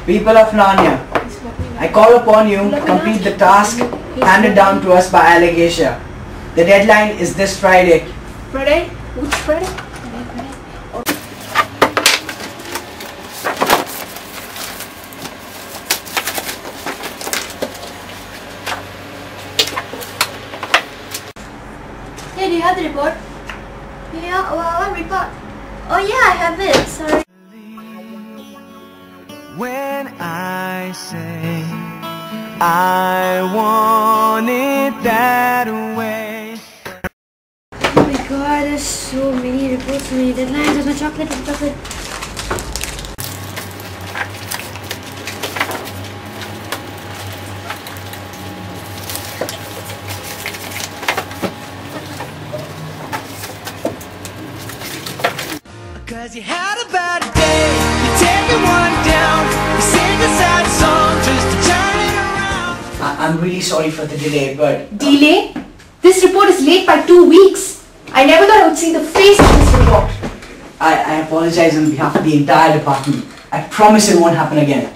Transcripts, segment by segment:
People of Narnia, I call upon you to complete the task handed down to us by Allegatia. The deadline is this Friday. Friday? Which Friday? Hey, do you have the report? Yeah, what report? Oh yeah, I have it, sorry. When I say I want it that way. Oh my god, there's so many reports, so many deadlines. There's my chocolate, Cause you had a bad day, you take one down, you sing a sad song just to turn it around. I'm really sorry for the delay, but... Delay? This report is late by 2 weeks. I never thought I would see the face of this report. I apologize on behalf of the entire department. I promise it won't happen again.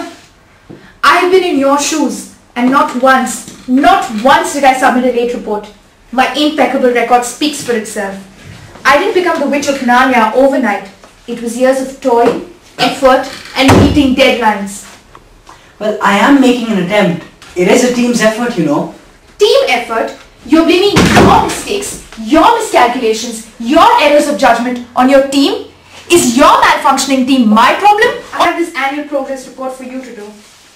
I've been in your shoes, and not once did I submit a late report. My impeccable record speaks for itself. I didn't become the witch of Narnia overnight. It was years of toil, effort, and meeting deadlines. Well, I am making an attempt. It is a team's effort, you know. Team effort? You're blaming your mistakes, your miscalculations, your errors of judgment on your team? Is your malfunctioning team my problem? I have this annual progress report for you to do.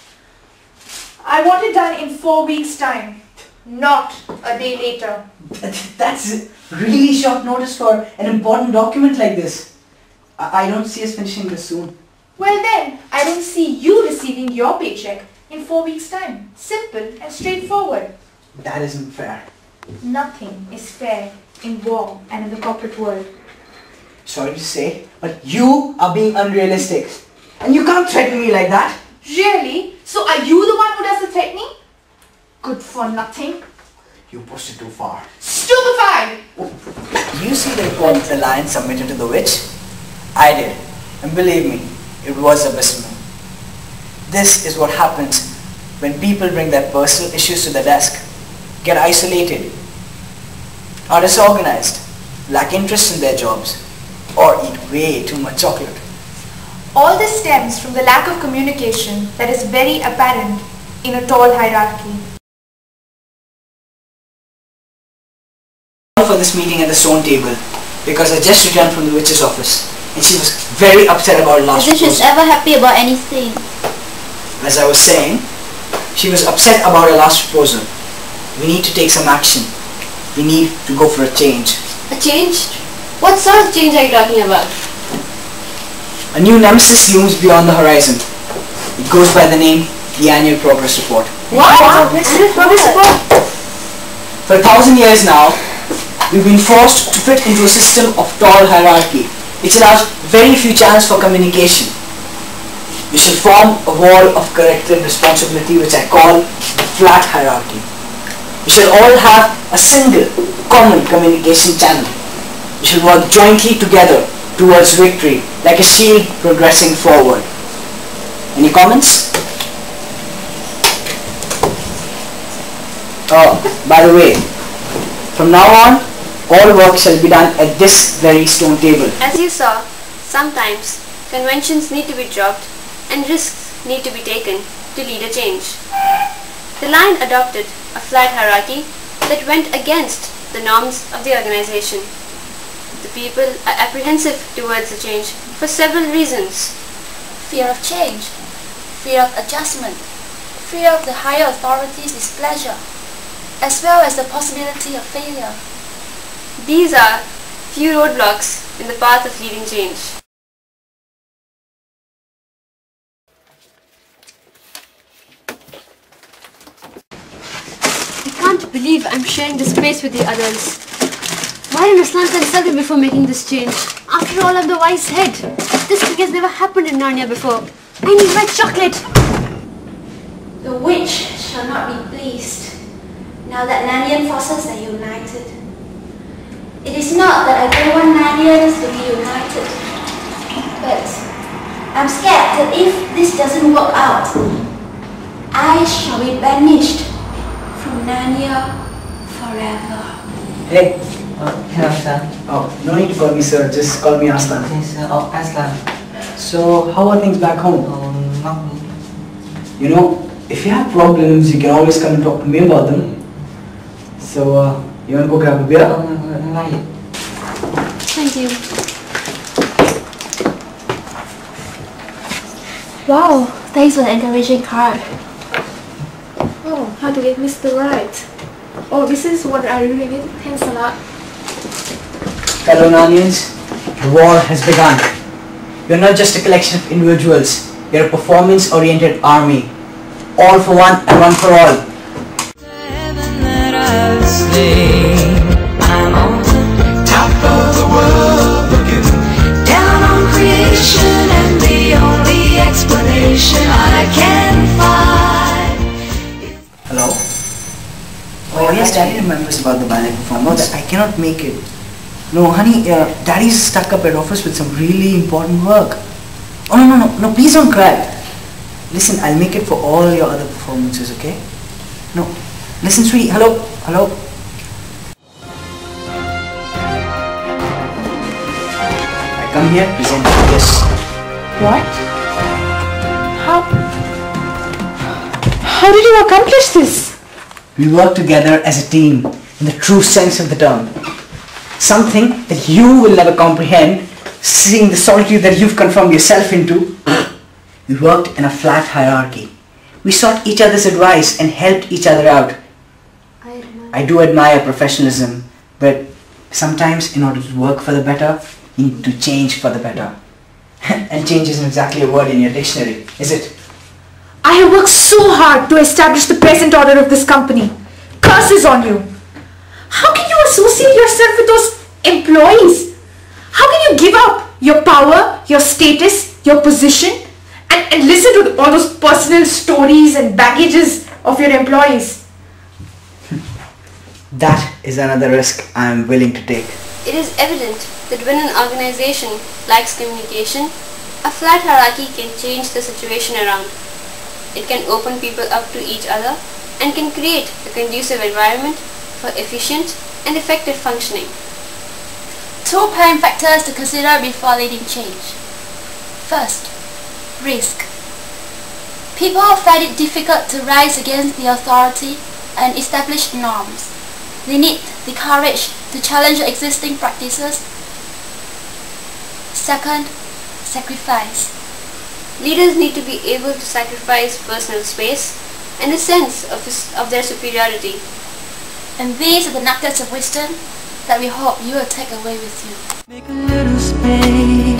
I want it done in 4 weeks' time, not a day later. That's really short notice for an important document like this. I don't see us finishing this soon. Well then, I don't see you receiving your paycheck in 4 weeks' time. Simple and straightforward. That isn't fair. Nothing is fair in war and in the corporate world. Sorry to say, but you are being unrealistic. And you can't threaten me like that. Really? So are you the one who does the threatening? Good for nothing. You pushed it too far. Stupefied! You see the report the lion submitted to the witch? I did. And believe me, it was abysmal. This is what happens when people bring their personal issues to the desk, get isolated, are disorganized, lack interest in their jobs, or eat way too much chocolate. All this stems from the lack of communication that is very apparent in a tall hierarchy. For this meeting at the stone table because I just returned from the witch's office and she was very upset about last As if she's ever happy about anything. As I was saying, she was upset about her last proposal. We need to take some action. We need to go for a change. A change? What sort of change are you talking about? A new nemesis looms beyond the horizon. It goes by the name the Annual Progress Report. What? Annual Progress Report? For 1,000 years now, we've been forced to fit into a system of tall hierarchy, which allows very few channels for communication. We should form a wall of collective responsibility which I call the flat hierarchy. We should all have a single, common communication channel. We should work jointly together towards victory, like a shield progressing forward. Any comments? Oh, by the way, from now on, all work shall be done at this very stone table. As you saw, sometimes conventions need to be dropped and risks need to be taken to lead a change. The line adopted a flat hierarchy that went against the norms of the organization. The people are apprehensive towards the change for several reasons. Fear of change, fear of adjustment, fear of the higher authorities' displeasure, as well as the possibility of failure. These are few roadblocks in the path of leading change. I can't believe I'm sharing this space with the others. Why didn't Aslan consult me before making this change? After all, I'm the wise head. This thing has never happened in Narnia before. I need my chocolate! The witch shall not be pleased, now that Narnian forces are united. It is not that I don't want Narnians to be united, but I'm scared that if this doesn't work out, I shall be banished from Narnia forever. Hey. Hello, sir. Oh, no need to call me sir, just call me Aslan. Yes, sir. Oh, Aslan. So, how are things back home? Nothing. You know, if you have problems, you can always come and talk to me about them. So, you want to go grab a beer? Not yet. Thank you. Wow, thanks for the encouraging card. Oh, how to get Mr. Right? Oh, this is what I really need. Thanks a lot. Fellow Narnians, the war has begun. You're not just a collection of individuals, you're a performance-oriented army. All for one and one for all. Heaven that I stay. I'm on the top of the world, looking down on creation, and the only explanation I can find. Hello? Oh yes, Daddy remembers about the ballet performance. I cannot make it. No, honey, Daddy's stuck up at office with some really important work. Oh no, please don't cry. Listen, I'll make it for all your other performances, okay? No, listen, sweetie, hello. I come here, present this. What? How did you accomplish this? We work together as a team, in the true sense of the term. Something that you will never comprehend, seeing the solitude that you've conformed yourself into. We worked in a flat hierarchy. We sought each other's advice and helped each other out. I do admire professionalism, but sometimes in order to work for the better, you need to change for the better. And change isn't exactly a word in your dictionary, is it? I have worked so hard to establish the present order of this company. Curses on you! How can you associate yourself with those employees? How can you give up your power, your status, your position, and listen to all those personal stories and baggages of your employees? That is another risk I am willing to take. It is evident that when an organization lacks communication, a flat hierarchy can change the situation around. It can open people up to each other and can create a conducive environment for efficient and effective functioning. Two prime factors to consider before leading change. First, risk. People find it difficult to rise against the authority and established norms. They need the courage to challenge existing practices. Second, sacrifice. Leaders need to be able to sacrifice personal space and a sense of their superiority. And these are the nuggets of wisdom that we hope you will take away with you. Make a little space.